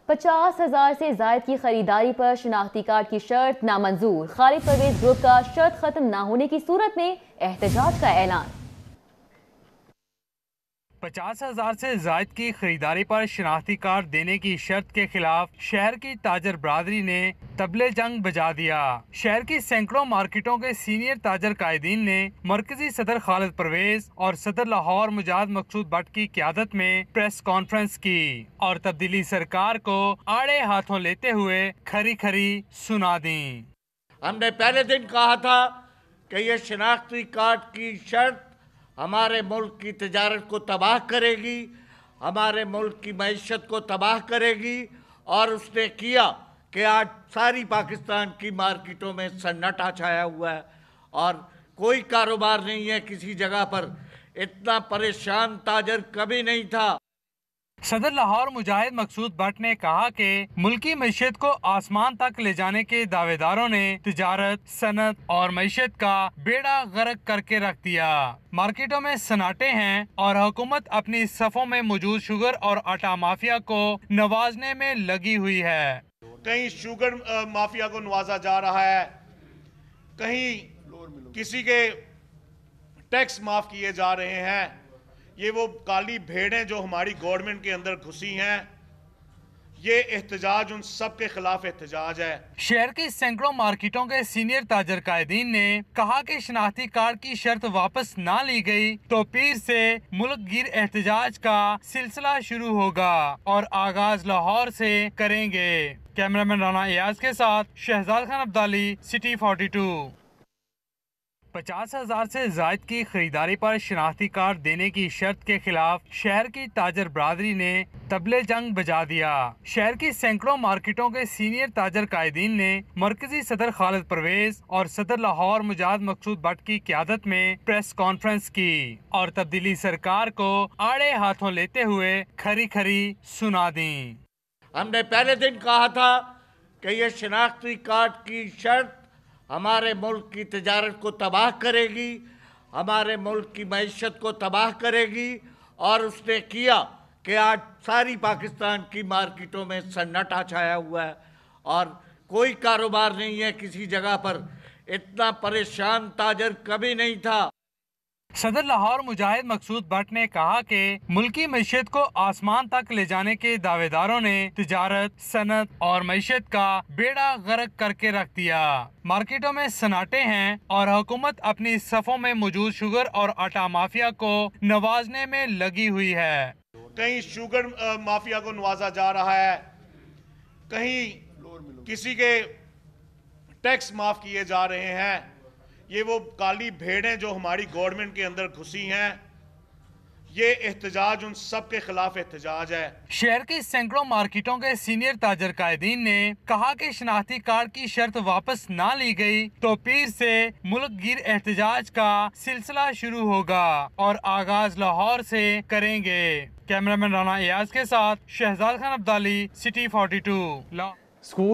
50,000 سے زائد کی خریداری پر شناختی کارڈ کی شرط نامنظور۔ خالد پرویز گروپ کا شرط ختم نہ ہونے کی صورت میں احتجاج کا اعلان۔ 50,000 سے زائد کی خریداری پر شناختی کارڈ دینے کی شرط کے خلاف شہر کی تاجر برادری نے طبلِ جنگ بجا دیا۔ شہر کی سینکڑوں مارکیٹوں کے سینئر تاجر قائدین نے مرکزی صدر خالد پرویز اور صدر لاہور مجاہد مقصود بٹ کی قیادت میں پریس کانفرنس کی اور تبدیلی سرکار کو آڑے ہاتھوں لیتے ہوئے کھری کھری سنا دیں۔ ہم نے پہلے دن کہا تھا کہ یہ شناختی کارڈ کی شرط ہمارے ملک کی تجارت کو تباہ کرے گی، ہمارے ملک کی معیشت کو تباہ کرے گی، اور اس نے کیا کہ آج ساری پاکستان کی مارکیٹوں میں سناٹا چھایا ہوا ہے اور کوئی کاروبار نہیں ہے کسی جگہ پر۔ اتنا پریشان تاجر کبھی نہیں تھا۔ صدر لاہور مجاہد مقصود بٹ نے کہا کہ ملکی معیشت کو آسمان تک لے جانے کے دعوے داروں نے تجارت، صنعت اور معیشت کا بیڑا غرق کر کے رکھ دیا۔ مارکیٹوں میں سناٹے ہیں اور حکومت اپنی صفوں میں موجود شوگر اور آٹا مافیا کو نوازنے میں لگی ہوئی ہے۔ کہیں شوگر مافیا کو نوازا جا رہا ہے، کہیں کسی کے ٹیکس معاف کیے جا رہے ہیں۔ یہ وہ کالی بھیڑیں جو ہماری گورنمنٹ کے اندر گھسی ہیں، یہ احتجاج ان سب کے خلاف احتجاج ہے۔ شہر کی سینکڑوں مارکیٹوں کے سینئر تاجر قائدین نے کہا کہ شناختی کارڈ کی شرط واپس نہ لی گئی تو پیر سے ملک گیر احتجاج کا سلسلہ شروع ہوگا اور آغاز لاہور سے کریں گے۔ کیمرامین رانا ایاز کے ساتھ شہزاد خان عبدالی، سٹی 42۔ 50,000 سے زائد کی خریداری پر شناختی کارڈ دینے کی شرط کے خلاف شہر کی تاجر برادری نے طبلِ جنگ بجا دیا۔ شہر کی سینکڑوں مارکیٹوں کے سینئر تاجر قائدین نے مرکزی صدر خالد پرویز اور صدر لاہور مجاہد مقصود بٹ کی قیادت میں پریس کانفرنس کی اور تبدیلی سرکار کو آڑے ہاتھوں لیتے ہوئے کھری کھری سنا دیں۔ ہم نے پہلے دن کہا تھا کہ یہ شناختی کارڈ کی شرط ہمارے ملک کی تجارت کو تباہ کرے گی، ہمارے ملک کی معیشت کو تباہ کرے گی، اور اس نے کیا کہ آج ساری پاکستان کی مارکیٹوں میں سناٹا چھایا ہوا ہے اور کوئی کاروبار نہیں ہے کسی جگہ پر۔ اتنا پریشان تاجر کبھی نہیں تھا۔ صدر لاہور مجاہد مقصود بٹ نے کہا کہ ملکی معیشت کو آسمان تک لے جانے کے دعوے داروں نے تجارت، صنعت اور معیشت کا بیڑا غرق کر کے رکھ دیا۔ مارکیٹوں میں سناٹے ہیں اور حکومت اپنی صفوں میں موجود شوگر اور آٹا مافیا کو نوازنے میں لگی ہوئی ہے۔ کہیں شوگر مافیا کو نوازا جا رہا ہے، کہیں کسی کے ٹیکس معاف کیے جا رہے ہیں۔ یہ وہ کالی بھیڑیں جو ہماری گورنمنٹ کے اندر گھسی ہیں، یہ احتجاج ان سب کے خلاف احتجاج ہے۔ شہر کی سینکڑوں مارکیٹوں کے سینئر تاجر قائدین نے کہا کہ شناختی کارڈ کی شرط واپس نہ لی گئی تو پیر سے ملک گیر احتجاج کا سلسلہ شروع ہوگا اور آغاز لاہور سے کریں گے۔ کیمرامین رانا ایاز کے ساتھ شہزاد خان عبدالی، سٹی 42۔